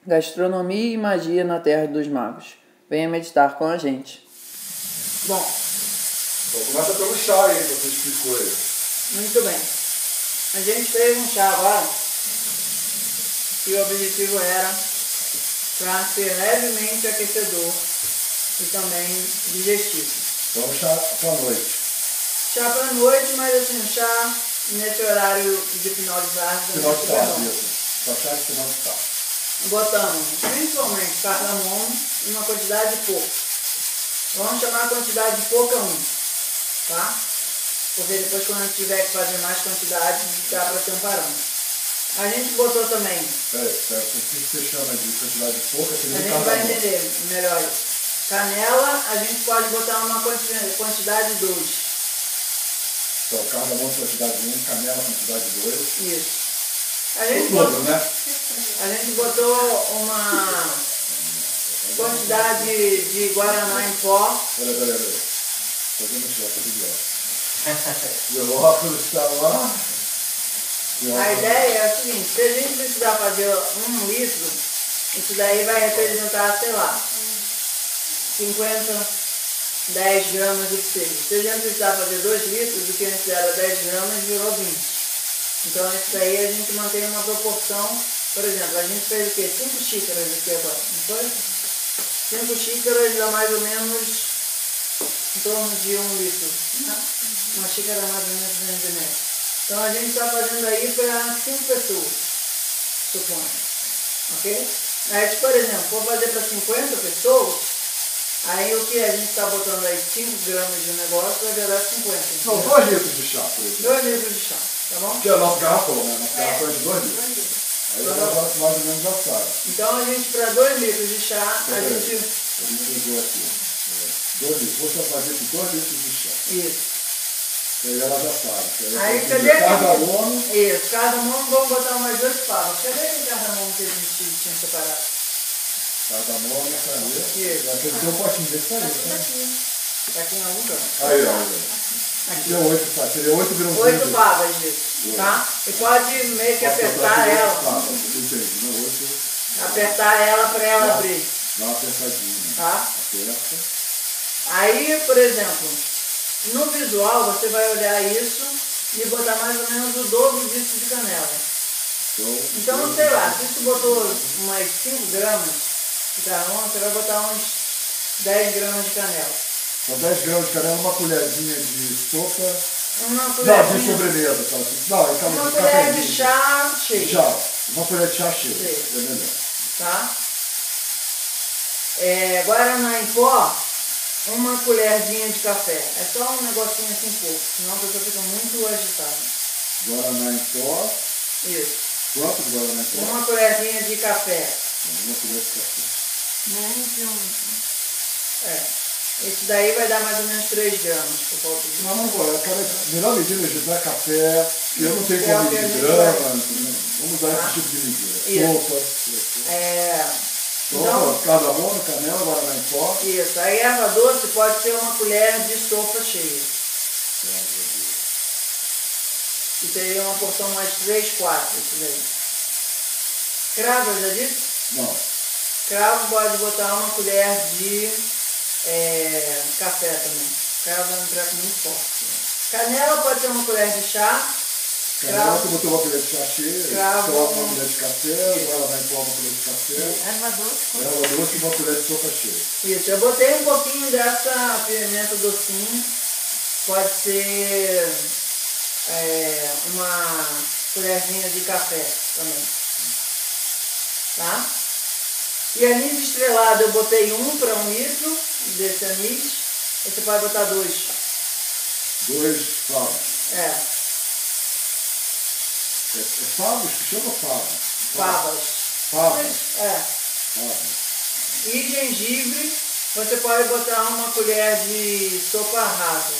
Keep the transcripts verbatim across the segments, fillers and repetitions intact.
gastronomia e magia na Terra dos Magos. Venha meditar com a gente. Bom, então começa pelo chá aí que você explicou aí. Muito bem. A gente fez um chá agora e o objetivo era para ser levemente aquecedor e também digestivo. Então chá para noite. Chá para noite, mas assim, um chá nesse horário de final de tarde. Final de tarde, isso. Só chá de final de tarde. Botamos principalmente cardamomo em uma quantidade pouca. Vamos chamar a quantidade de pouca um, tá? Porque depois quando a gente tiver que fazer mais quantidade, dá para ter um parâmetro. A gente botou também. É, é, o que você chama de quantidade pouca, seria a gente cardamomo. vai entender melhor isso. Canela, a gente pode botar uma quantidade dois. Então, cardamomo quantidade um, canela quantidade dois. Isso. A gente, tudo, botou, né? a gente botou uma quantidade de guaraná em pó. Peraí, peraí, peraí. Fazendo chá, tá tudo bem. Meu óculos está lá. A ideia é o seguinte, se a gente precisar fazer um litro, isso daí vai representar, sei lá, cinquenta, dez gramas do que seja. Se a gente precisar fazer dois litros, o que a gente era dez gramas virou vinte. Então isso daí a gente mantém uma proporção, por exemplo, a gente fez o quê? cinco xícaras aqui agora, não foi? cinco xícaras dá mais ou menos em torno de um litro. Uma xícara mais ou menos duzentos mililitros. Então a gente está fazendo aí para cinco pessoas, suponho. Ok? Aí, por exemplo, for fazer para cinquenta pessoas, aí o que a gente está botando aí cinco gramas de um negócio vai virar cinquenta. Não, dois litros de chá, por exemplo. dois litros de chá, tá bom? Que é a nossa garrafão, né? Nossa garrafão é de dois litros. Aí ela já mais ou menos já sabe. Então a gente, para dois litros de chá, Então, a peraí. gente... A gente usou aqui. dois litros. Vou fazer com dois litros de chá. Isso. Aí ela já sabe. Aí, Aí cadê aquele... Cardamomo. Isso, cardamomo, vamos botar mais dois favos. Cadê aquele cardamomo que a gente tinha separado? Cardamomo, cadê? Isso. Aquele tem um potinho desse aí, né? Tá aqui em algum canto. Aí, ó. Aqui. Seria oito, tá? Seria oito grãozinhos. Oito favas disso, tá? E pode meio que apertar ela. Favas, entendi, né? Oito. Apertar ela para ela Dá, abrir. Dá uma apertadinha. Tá? Aperta. Aí, por exemplo, no visual você vai olhar isso e botar mais ou menos o dobro disso de canela. Então, Então, sei lá, se você botou umas cinco gramas de cardamomo, você vai botar uns dez gramas de canela. Então, dez gramas de canela, uma colherzinha de sopa. Uma Não, colherzinha. de sobremesa. Tá? Não, então, Uma colher de chá cheia. Chá. Uma colher de chá cheia. Cheia. É melhor. Tá? É, guaraná em pó, uma colherzinha de café. É só um negocinho assim pouco, senão a pessoa fica muito agitada. Guaraná em pó. Isso. Quanto de guaraná em pó? Uma colherzinha de café. Uma colher de café. Menos de um. É. Esse daí vai dar mais ou menos três gramas por volta de... Não, não vou. Cara, melhor medida de dar café, porque eu não tenho Que é o como que a medir gente grama. vai- entendeu? Vamos usar Ah. esse tipo de medida. Isso. Sopa. É... Sopa, Então, cardamomo, canela, guaraná em pó. isso. A erva doce pode ser uma colher de sopa cheia. E teria uma porção mais três, quatro, isso daí. Cravo, eu já disse? Não. Cravo pode botar uma colher de é, café também. Cravo é um treco muito forte. Canela pode ser uma colher de chá. Canela, Cravo. você botou uma colher de chá cheia, Cravo. sopa, uma colher de café, guaraná em pó, uma colher de café. Erva doce. Erva doce e uma colher de sopa cheia. Isso, eu botei um pouquinho dessa pimenta docinha. Pode ser é, uma colherzinha de café também. Tá? E anis estrelado eu botei um para um litro desse anis. Você pode botar dois. Dois favos. É, É, é favos que chama favos? favas. Favos. É. Favos. E gengibre, você pode botar uma colher de sopa rasa.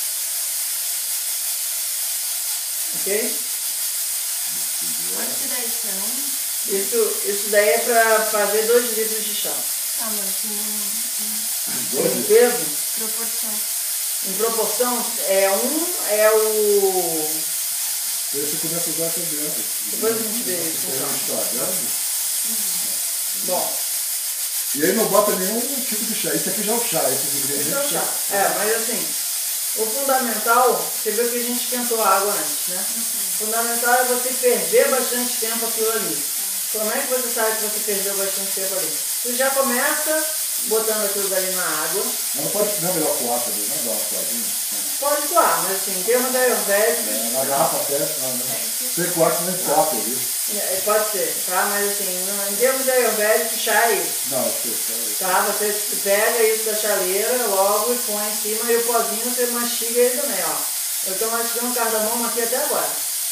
Ok? Pode tirar isso, não? Isso, isso daí é para fazer dois litros de chá. Ah, mas não. Dois Em litros. peso, Proporção. em proporção, é um é o... Aí você começa a usar essa dentro. Depois a gente vê isso, Você então. está vendo? Bom. E aí não bota nenhum tipo de chá. Isso aqui já é o chá, esses ingredientes. Esse é o chá. É, mas assim, o fundamental, você viu que a gente esquentou a água antes, né? Uhum. O fundamental é você ferver bastante tempo aquilo ali. Uhum. Como é que você sabe que você ferveu bastante tempo ali? Você já começa botando aquilo ali na água. Mas não, pode, não é melhor coar também, não dá uma coadinha? Pode coar, mas assim, em termos ayurvédicos... É, na garrafa até, não, né? Sem coar, você nem coar, viu? É, pode ser, tá? Mas assim, no, em termos ayurvédicos, chá é isso. Não, eu sei, sei. Tá? Você pega isso da chaleira logo e põe em cima e o pozinho você mastiga ele também, ó. Eu tô mastigando cardamomo aqui até agora.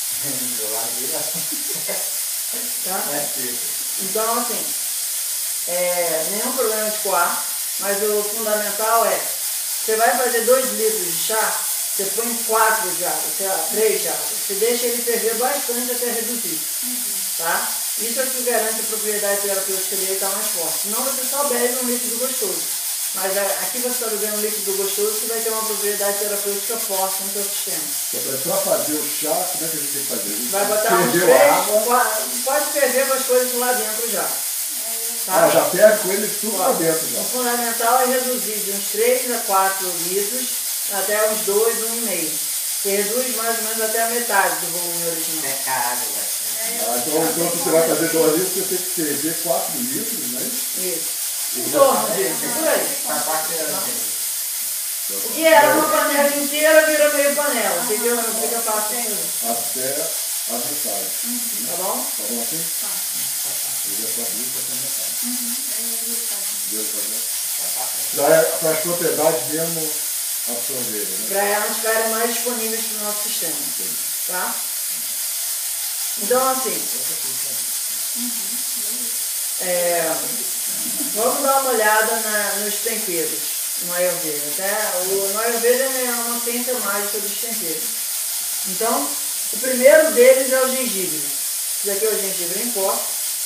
Tá? Então, assim, é, nenhum problema de coar, mas o fundamental é, você vai fazer dois litros de chá, você põe quatro de água, sei lá, três de água. Você deixa ele ferver bastante até reduzir. Uhum. Tá? Isso é que garante a propriedade terapêutica dele estar mais forte. Senão você só bebe um líquido gostoso. Mas aqui você está bebendo um líquido gostoso que vai ter uma propriedade terapêutica forte no seu sistema. Para fazer o chá, como é que a gente tem que fazer? Gente vai botar uns três, quatro, pode ferver com as coisas lá dentro já. Tá? Ah, já ferve com ele tudo lá dentro já. O fundamental é reduzir de uns três a quatro litros até uns dois, um e meio. Você reduz mais ou menos até a metade do volume original. É caro, ah, então, então você vai fazer dois litros, você tem que ferver quatro litros, né? Isso. Em torno disso, por aí. O que era uma panela inteira vira meio panela. Fica, fica fácil assim. Até a metade. Uhum. Tá bom? Tá bom assim? Tá. Eu já sabia que até a metade. Uhum. Já é para as propriedades mesmo absorverem, né? Para elas ficarem mais disponíveis para o nosso sistema. Entendi. Tá? Então, assim, é, vamos dar uma olhada na, nos temperos no Ayurveda. Né? O, no Ayurveda é uma ciência mágica dos temperos. Então, o primeiro deles é o gengibre. Esse aqui é o gengibre em pó.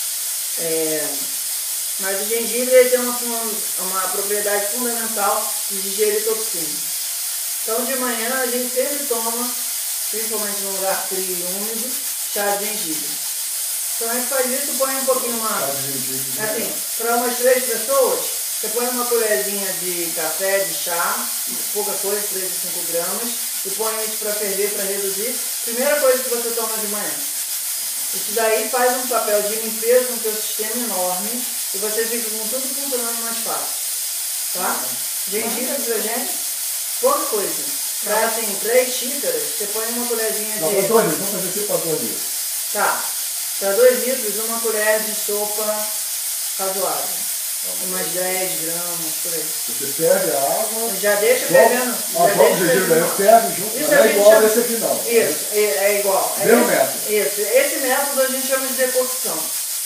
É, mas o gengibre ele tem uma, uma propriedade fundamental de digerir toxina. Então, de manhã a gente sempre toma, principalmente num lugar frio e úmido, chá de gengibre. Então a gente faz isso, põe um pouquinho mais. Assim, para umas três pessoas, você põe uma colherzinha de café, de chá, pouca coisa, três a cinco gramas, e põe isso para ferver, para reduzir. Primeira coisa que você toma de manhã. Isso daí faz um papel de limpeza no teu sistema enorme e você fica com tudo funcionando mais fácil. Tá? Gengibre, hidrogênio, pouca coisa. Para assim, três xícaras, você põe uma colherzinha de... Não, para dois litros, vamos fazer assim para dois litros. Tá. Para dois litros, uma colher de sopa razoável. Umas dez gramas, por aí. Você ferve a água... Já deixa fervendo. Ah, joga o gengibre aí, ferve junto. Isso não é igual chama... desse aqui não. Isso, é, é igual. É Mesmo esse, método. Isso. Esse método a gente chama de decocção.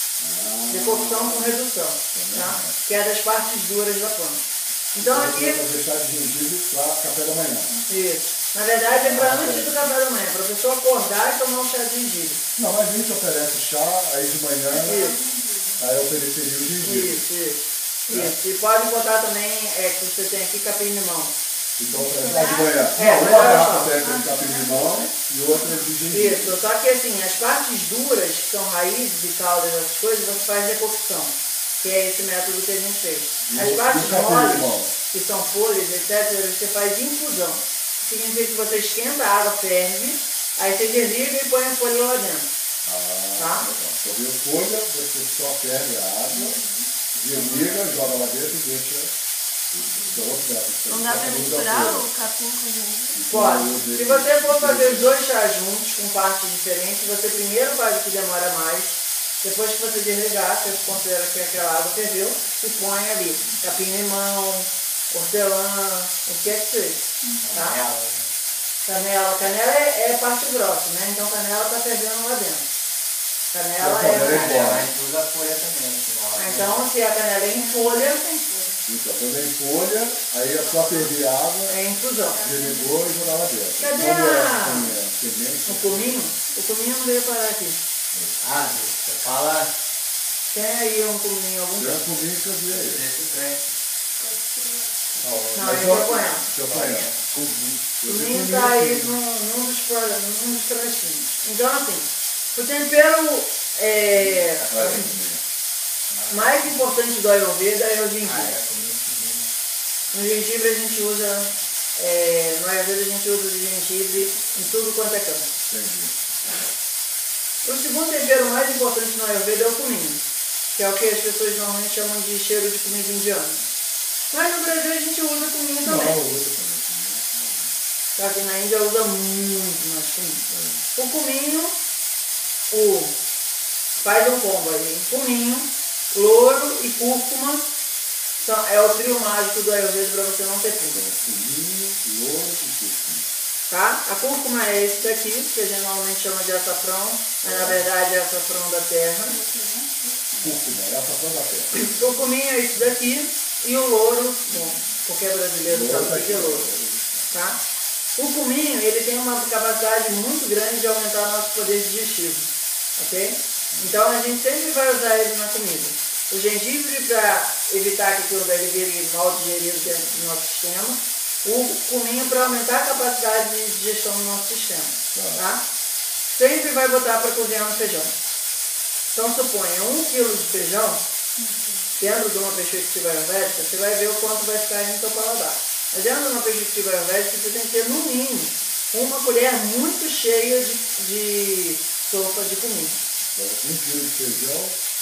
Ah, decocção com redução. Tá? Que é das partes duras da planta. Então aqui... Você vai deixar de gengibre para café da manhã. Isso. Na verdade é para antes do café da manhã, para a pessoa acordar e tomar um chá de gengibre. Não, mas a gente oferece chá, aí de manhã, isso. Aí eu ofereceria o gengibre. Isso, isso. É. Isso. E pode botar também, é, que você tem aqui capim-limão. Então oferece de manhã. É, não, mas uma olha garrafa só. tem de capim-limão e outra de gengibre. Isso, só que assim, as partes duras, que são raízes e caudas, essas coisas, você faz decocção. Que é esse método que a gente fez. As partes moles, que são folhas, etcétera, você faz infusão. Significa que você esquenta a água, ferve, aí você desliga e põe a folha lá dentro. Ah, tá? Então, viu folha, você só ferve a água, desliga, joga lá dentro e deixa. Isso é outro método. Não dá para misturar o capim com o gengibre? Pode. Se você for fazer os dois chás juntos, com partes diferentes, você primeiro faz o que demora mais. Depois que você desligar, você considera que aquela água ferveu e põe ali capim-limão, hortelã, o que é que seja. Tá? Canela. Canela. Canela é, é parte grossa, né? Então canela está fervendo lá dentro. Canela é... Canela usa folha também. Então, se a canela é em folha... Então, quando é em folha, aí é só ferver a água. É infusão. Desligou e jogar lá dentro. Cadê a... o cominho? O cominho não veio parar aqui. Ah, você fala... Tem aí um cominho, algum tempo. Tem um cominho que eu vi aí. Esse trem. Não, esse é o coentro. Esse é o coentro. O cominho está aí num, num dos, num dos pratinhos. Então, assim, o tempero é... mais importante do Ayurveda é o gengibre. Ah, é, comi esse No gengibre a gente usa, é, no Ayurveda a gente usa o gengibre em tudo quanto é canto. Entendi. O segundo tempero mais importante no Ayurveda é o cominho, que é o que as pessoas normalmente chamam de cheiro de comida indiana. Mas no Brasil a gente usa cominho também. Não, eu uso também. Só que na Índia usa muito mais cominho. É. O cominho, o, faz um combo aí. Cominho, louro e cúrcuma são, é o trio mágico do Ayurveda para você não ter pulga. Cominho, louro e cúrcuma. Tá? A cúrcuma é esse daqui, que a gente normalmente chama de açafrão, mas na verdade é açafrão da terra. Cúrcuma, é açafrão da terra. O cominho é esse daqui e o louro, bom, qualquer brasileiro louro sabe o que é louro. Tá? O cominho, ele tem uma capacidade muito grande de aumentar o nosso poder digestivo, ok? Então a gente sempre vai usar ele na comida. O gengibre para evitar que aquilo dali vire mal digerido dentro do nosso sistema. O cominho para aumentar a capacidade de digestão do nosso sistema, tá? Sempre vai botar para cozinhar no feijão. Então suponha um quilo de feijão, dentro de uma perspectiva ayurvédica, você vai ver o quanto vai ficar no seu paladar. Mas dentro de uma perspectiva ayurvédica, você tem que ter no mínimo uma colher muito cheia de, de sopa de cominho. Então, um quilo de feijão.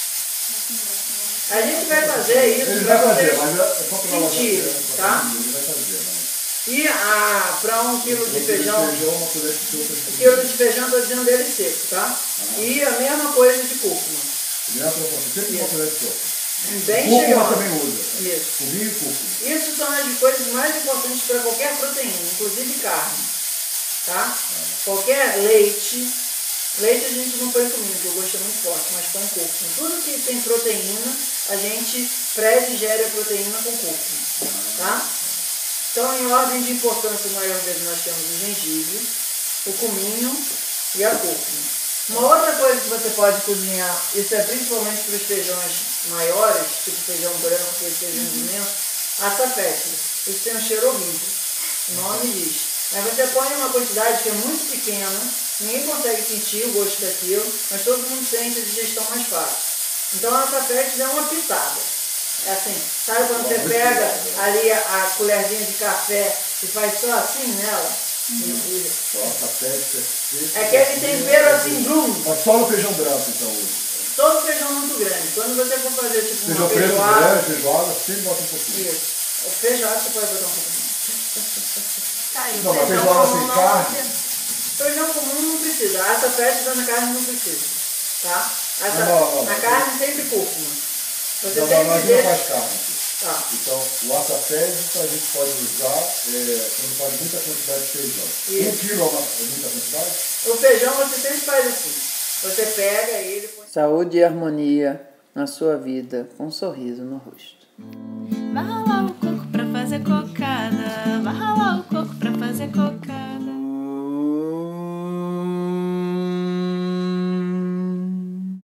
A gente vai fazer isso Ele para vai fazer, vocês mas é só para sentirem, tá? Ele vai fazer, né? E ah, para um quilo de feijão, feijão, uma colher de sopa de um quilo de feijão, estou dizendo dele seco, tá? Ah. E a mesma coisa de cúrcuma. Minha proposta, sempre uma colher de sopa. Bem Cúrcuma cheirosa. também usa. Isso. Cominho e cúrcuma. Isso são as coisas mais importantes para qualquer proteína, inclusive carne, tá? Ah. Qualquer leite, leite a gente não põe cominho, porque o gosto é muito forte, mas põe cúrcuma. Tudo que tem proteína, a gente pré-digere a proteína com cúrcuma, tá? Então, em ordem de importância no Ayurveda, nós temos o gengibre, o cominho e a cúrcuma. Uma outra coisa que você pode cozinhar, isso é principalmente para os feijões maiores, tipo feijão branco, que é feijão imenso, açafete. Isso tem um cheiro horrível, o nome diz. Mas você põe uma quantidade que é muito pequena, ninguém consegue sentir o gosto daquilo, mas todo mundo sente a digestão mais fácil. Então, o açafete dá uma pitada. É assim, sabe quando você pega ali a, a colherzinha de café e faz só assim nela? Uhum. E, e... Nossa, festa, é aquele tempero assim, brum. Mas só no feijão branco, então, hoje. Todo feijão muito grande. Quando você for fazer tipo feijão uma feijoada... Feijão preto, feijoada, sempre bota um pouquinho. Isso. O feijoada você pode botar um pouquinho. Tá, e não, mas feijão feijoada comum sem não carne... Feijão comum não precisa. A açafete da carne não precisa. Tá? Essa, não, não, não, na não, carne sempre cúrcuma. Você não, sempre não, mas deixa... não faz carne aqui. Tá. Então, o açafete a gente pode usar é, quando faz muita quantidade de feijão. Isso. Um quilo é, uma, é muita quantidade? O feijão você sempre faz assim. Você pega ele... Põe... Saúde e harmonia na sua vida, com um sorriso no rosto. Vai ralar o coco pra fazer coca.